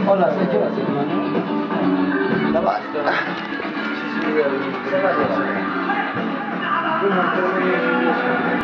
Hola, ¿se lleva su hermano? La basta. Se va a llevar.